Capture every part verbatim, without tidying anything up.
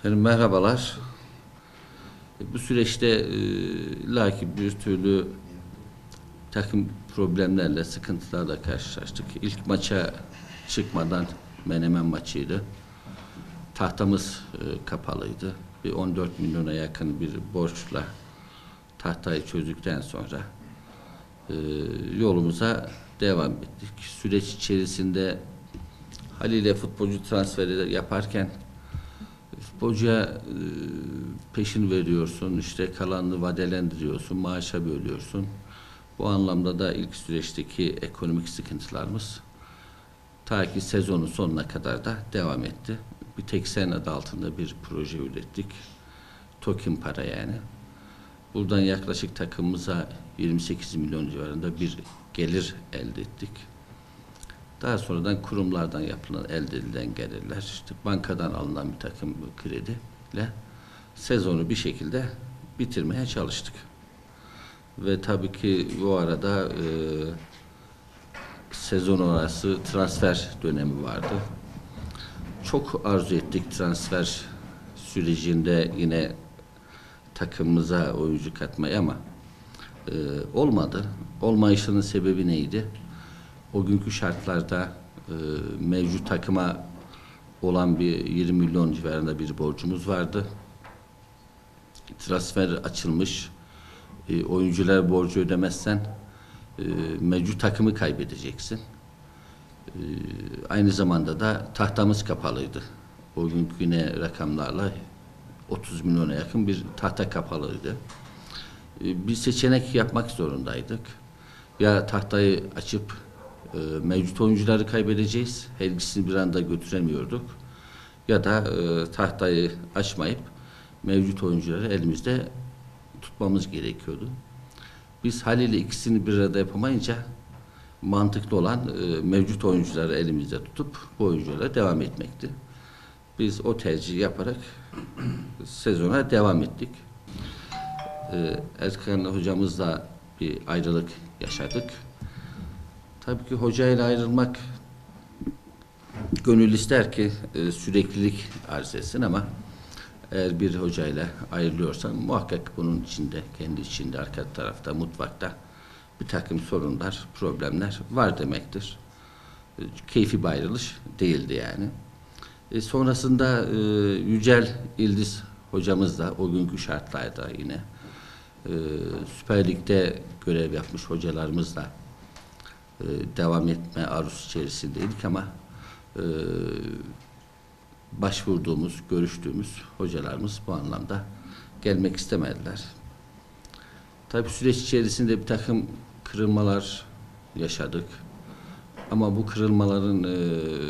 Efendim merhabalar. Bu süreçte e, illaki bir türlü takım problemlerle, sıkıntılarla karşılaştık. İlk maça çıkmadan Menemen maçıydı. Tahtamız e, kapalıydı. Bir on dört milyona yakın bir borçla tahtayı çözdükten sonra e, yolumuza devam ettik. Süreç içerisinde haliyle futbolcu transferi yaparken futbolcuya e, peşin veriyorsun, işte kalanını vadelendiriyorsun, maaşa bölüyorsun. Bu anlamda da ilk süreçteki ekonomik sıkıntılarımız ta ki sezonun sonuna kadar da devam etti. Bir tek sen adı altında bir proje ürettik. Token para yani. Buradan yaklaşık takımımıza yirmi sekiz milyon civarında bir gelir elde ettik. Daha sonradan kurumlardan yapılan elde edilen gelirler, işte bankadan alınan bir takım krediyle sezonu bir şekilde bitirmeye çalıştık. Ve tabii ki bu arada e, sezon arası transfer dönemi vardı. Çok arzu ettik transfer sürecinde yine takımımıza oyuncu katmayı ama e, olmadı. Olmayışının sebebi neydi? O günkü şartlarda e, mevcut takıma olan bir yirmi milyon civarında bir borcumuz vardı. Transfer açılmış. E, oyuncular borcu ödemezsen e, mevcut takımı kaybedeceksin. E, aynı zamanda da tahtamız kapalıydı. O günkü yine rakamlarla otuz milyona yakın bir tahta kapalıydı. E, bir seçenek yapmak zorundaydık. Ya tahtayı açıp e, mevcut oyuncuları kaybedeceğiz. Her ikisini bir anda götüremiyorduk. Ya da e, tahtayı açmayıp mevcut oyuncuları elimizde tutmamız gerekiyordu. Biz haliyle ikisini bir arada yapamayınca mantıklı olan e, mevcut oyuncuları elimizde tutup bu oyunculara devam etmekti. Biz o tercihi yaparak sezona devam ettik. E, Erkan hocamızla bir ayrılık yaşadık. Tabii ki hocayla ayrılmak gönül ister ki e, süreklilik arz etsin ama eğer bir hocayla ayrılıyorsan muhakkak bunun içinde, kendi içinde, arka tarafta, mutfakta bir takım sorunlar, problemler var demektir. E, keyfi bir ayrılış değildi yani. E, sonrasında e, Yücel İldiz hocamız da o günkü şartlarda yine e, Süper Lig'de görev yapmış hocalarımız da e, devam etme arzusu içerisindeydik ama e, başvurduğumuz, görüştüğümüz hocalarımız bu anlamda gelmek istemediler. Tabii süreç içerisinde bir takım kırılmalar yaşadık. Ama bu kırılmaların e,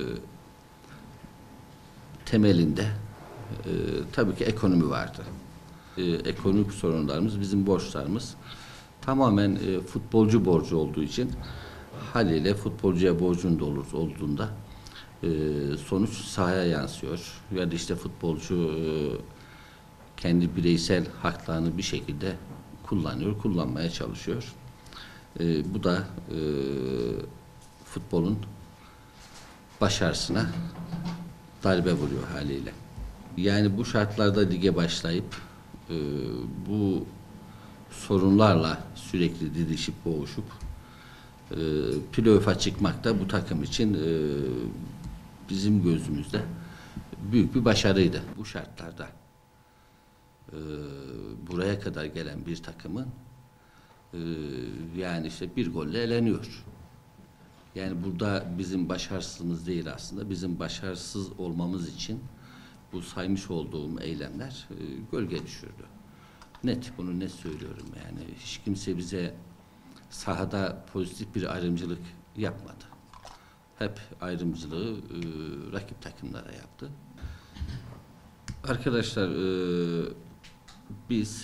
temelinde e, tabii ki ekonomi vardı. E, ekonomik sorunlarımız, bizim borçlarımız tamamen e, futbolcu borcu olduğu için haliyle futbolcuya borcun da olur, olduğunda e, sonuç sahaya yansıyor. Ya da işte futbolcu e, kendi bireysel haklarını bir şekilde kullanıyor, kullanmaya çalışıyor. E, bu da e, futbolun başarısına darbe vuruyor haliyle. Yani bu şartlarda lige başlayıp e, bu sorunlarla sürekli didişip boğuşup e, playoff'a çıkmak da bu takım için e, bizim gözümüzde büyük bir başarıydı. Bu şartlarda e, buraya kadar gelen bir takımın e, yani işte bir golle eleniyor. Yani burada bizim başarısızlığımız değil aslında. Bizim başarısız olmamız için bu saymış olduğum eylemler e, gölge düşürdü. Net, bunu net söylüyorum yani. Hiç kimse bize sahada pozitif bir ayrımcılık yapmadı. Hep ayrımcılığı e, rakip takımlara yaptı. Arkadaşlar e, biz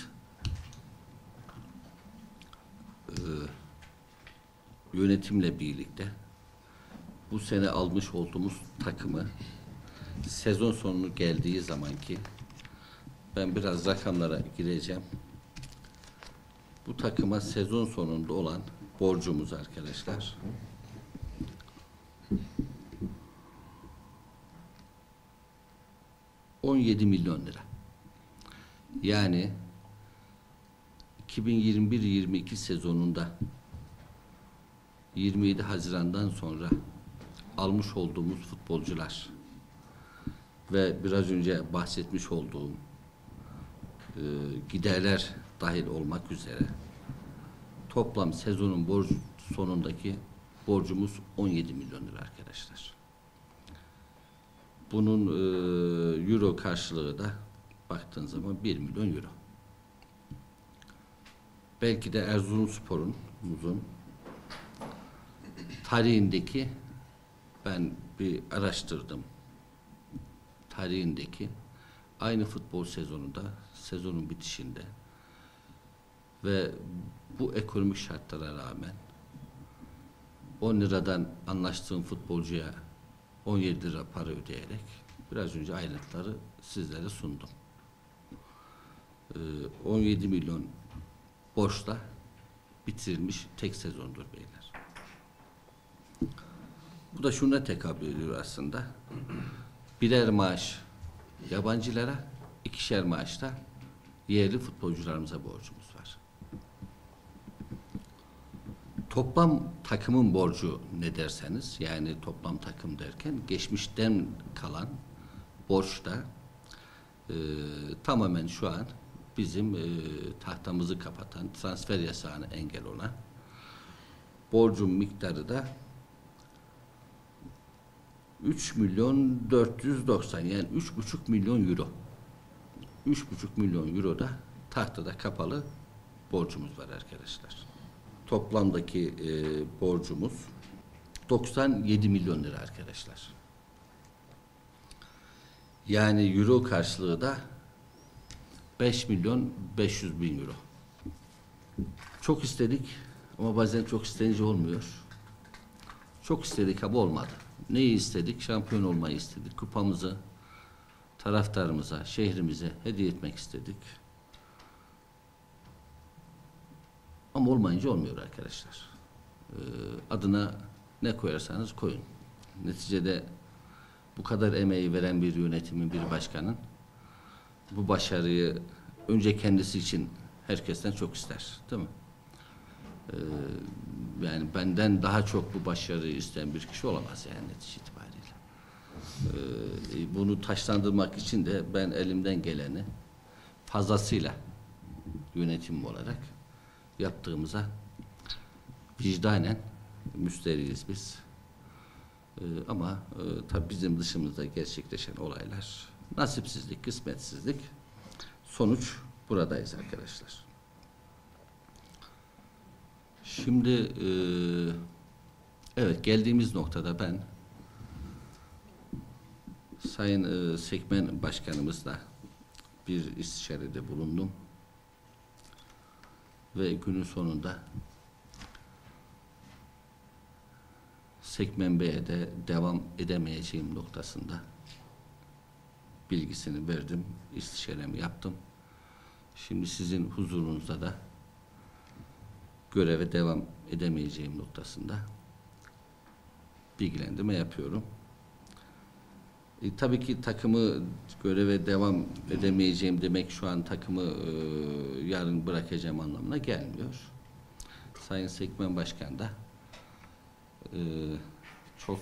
e, yönetimle birlikte bu sene almış olduğumuz takımı sezon sonu geldiği zaman ki ben biraz rakamlara gireceğim. Bu takıma sezon sonunda olan borcumuz arkadaşlar on yedi milyon lira. Yani iki bin yirmi bir yirmi iki sezonunda yirmi yedi Haziran'dan sonra almış olduğumuz futbolcular ve biraz önce bahsetmiş olduğum e, giderler dahil olmak üzere toplam sezonun borç sonundaki borcumuz on yedi milyon lira arkadaşlar. Bunun e, euro karşılığı da baktığın zaman bir milyon euro. Belki de Erzurumspor'un uzun tarihindeki, ben bir araştırdım, tarihindeki aynı futbol sezonunda, sezonun bitişinde ve bu ekonomik şartlara rağmen on liradan anlaştığım futbolcuya on yedi lira para ödeyerek biraz önce ayrıntıları sizlere sundum. Ee, on yedi milyon borçla bitirilmiş tek sezondur beyler. Bu da şuna tekabül ediyor aslında. Birer maaş yabancılara, ikişer maaş da yerli futbolcularımıza borcumuz var. Toplam takımın borcu ne derseniz, yani toplam takım derken geçmişten kalan borç da e, tamamen şu an bizim e, tahtamızı kapatan, transfer yasağına engel olan borcun miktarı da üç milyon dört yüz doksan, yani üç buçuk milyon euro. üç buçuk milyon euro da tahtada kapalı borcumuz var arkadaşlar. Toplamdaki e, borcumuz doksan yedi milyon lira arkadaşlar. Yani euro karşılığı da beş milyon beş yüz bin euro. Çok istedik ama bazen çok istenince olmuyor. Çok istedik ama olmadı. Neyi istedik? Şampiyon olmayı istedik. Kupamızı taraftarımıza, şehrimize hediye etmek istedik. Ama olmayınca olmuyor arkadaşlar. Ee, adına ne koyarsanız koyun. Neticede bu kadar emeği veren bir yönetimin, bir başkanın bu başarıyı önce kendisi için herkesten çok ister. Değil mi? Ee, yani benden daha çok bu başarıyı isteyen bir kişi olamaz yani netice itibariyle. Ee, bunu taşlandırmak için de ben elimden geleni fazlasıyla yönetim olarak yaptığımıza vicdanen müsteriyiz biz. Ee, ama e, tabii bizim dışımızda gerçekleşen olaylar nasipsizlik, kısmetsizlik. Sonuç buradayız arkadaşlar. Şimdi e, evet, geldiğimiz noktada ben Sayın e, Sekmen Başkanımızla bir istişarede bulundum ve günün sonunda Sekmen Bey'e de devam edemeyeceğim noktasında bilgisini verdim, istişaremi yaptım. Şimdi sizin huzurunuzda da göreve devam edemeyeceğim noktasında bilgilendirme yapıyorum. E, tabii ki takımı göreve devam edemeyeceğim demek şu an takımı e, yarın bırakacağım anlamına gelmiyor. Sayın Sekmen Başkan da e, çok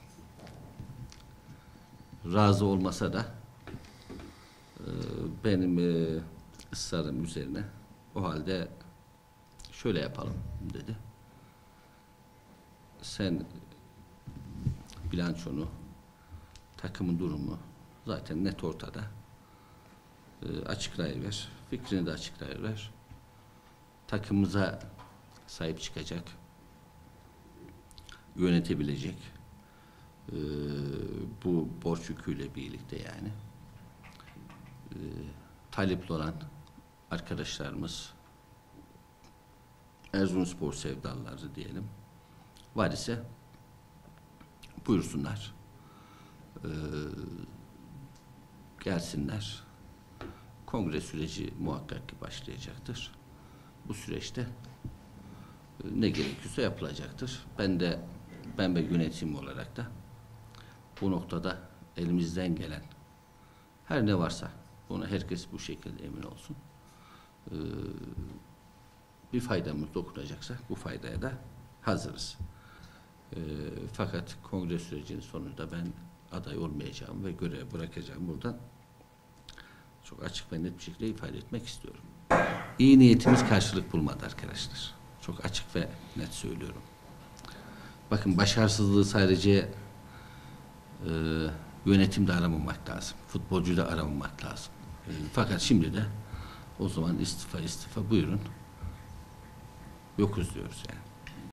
razı olmasa da e, benim e, ısrarım üzerine o halde şöyle yapalım dedi. Sen bilançonu, takımın durumu zaten net ortada. E, açıklayıver. Fikrini de açıklayıver. Takımımıza sahip çıkacak, yönetebilecek, e, bu borç yüküyle birlikte yani e, talipli olan arkadaşlarımız, Erzurumspor sevdalıları diyelim, var ise buyursunlar, e, gelsinler. Kongre süreci muhakkak ki başlayacaktır. Bu süreçte e, ne gerekiyorsa yapılacaktır. Ben de ben ve yönetim olarak da bu noktada elimizden gelen Her ne varsa buna herkes bu şekilde emin olsun. Ee, bir faydamız dokunacaksa bu faydaya da hazırız. Ee, fakat kongre sürecinin sonunda ben aday olmayacağım ve görevi bırakacağım. Buradan çok açık ve net bir şekilde ifade etmek istiyorum. İyi niyetimiz karşılık bulmadı arkadaşlar. Çok açık ve net söylüyorum. Bakın, başarısızlığı sadece e, yönetimde aramamak lazım. Futbolcuyu da aramamak lazım. E, fakat şimdi de o zaman istifa istifa buyurun. Yokuz diyoruz yani.